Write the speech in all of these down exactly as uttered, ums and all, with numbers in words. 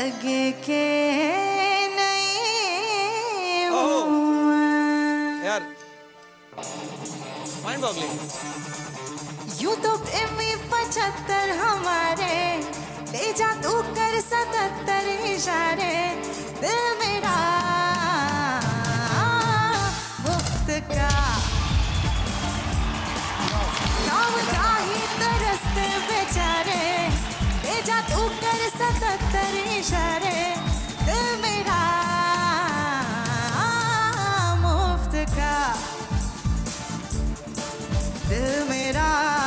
लगे के नहीं हूँ यार, माइंड बॉगलिंग। यूं तो प्रेमी पचहत्तर हमारे, ले जा तू कर सतहत्तर इशारे, दिल मेरा मुफ्त का काम काही तरसते बेचारे, ले जा तू कर सतहत्तर इशारे, दिल मेरा मुफ्त का, दिल मेरा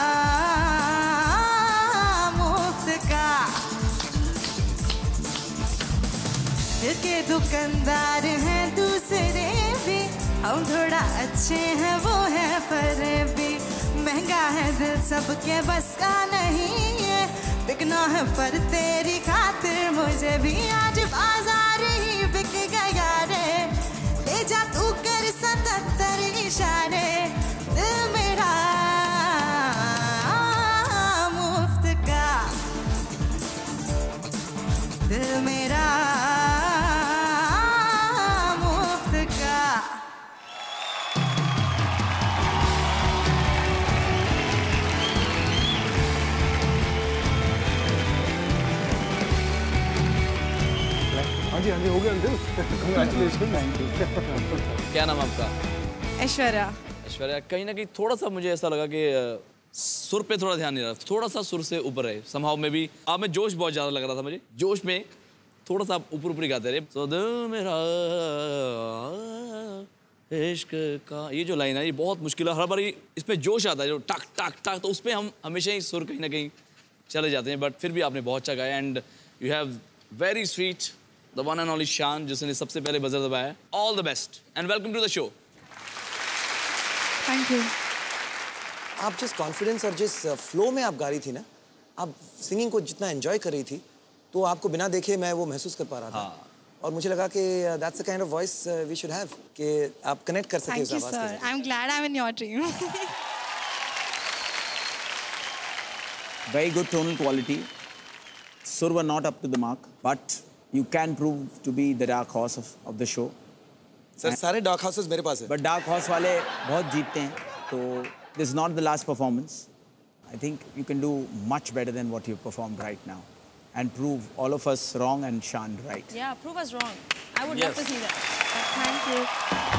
मुफ्त का। दिल के दुकानदार हैं दूसरे भी, हम थोड़ा अच्छे हैं वो है फरेबी। महंगा है दिल सबके बस का नहीं है, बिकना है पर तेरी खातिर मुझे भी। आज बाजार ही बिक गया रे, ले जा तू कर सतहत्तर इशारे, दिल मेरा मुफ्त का, दिल मेरा मुफ्त का। हाँ जी हाँ जी हो गया अंकल, कंग्रेचुलेशन। Thank you. क्या नाम आपका? ऐश्वर्या। ऐश्वर्या, कहीं ना कहीं थोड़ा सा मुझे ऐसा लगा कि सुर पे थोड़ा ध्यान नहीं रहा, थोड़ा सा सुर से ऊपर है समहाउ में भी। आप में जोश बहुत ज़्यादा लग रहा था मुझे, जोश में थोड़ा सा ऊपर ऊपर ही गाते रहे। तो दिल मेरा इश्क का, ये जो लाइन है ये बहुत मुश्किल है, हर बार इस पर जोश आता है जो टक टक टक, तो उस पर हम हमेशा ही सुर कहीं ना कहीं चले जाते हैं। बट फिर भी आपने बहुत अच्छा गाया and you have very sweet the one and only Shan, जिसने सबसे पहले बजर दबाया। All the best and welcome to the show. Thank you. आप जिस कॉन्फिडेंस और जिस फ्लो में आप गा रही थी ना, आप सिंगिंग को जितना एंजॉय कर रही थी, तो आपको बिना देखे मैं वो महसूस कर पा रहा था। हाँ। और मुझे लगा कि that's the kind of voice we should have, कि आप कनेक्ट कर सके उस आवाज के साथ। I am glad I am in your team. Very good tonal quality. Sur were not up to the mark, but you can prove to be the dark horse of, of the show. Sir सारे dark houses मेरे पास है। But dark horse वाले बहुत जीतते हैं, तो this is not the last performance. I think you can do much better than what you've performed right now, and prove all of us wrong and Shan right. Yeah, prove us wrong. I would Yes. love to see that. Thank you.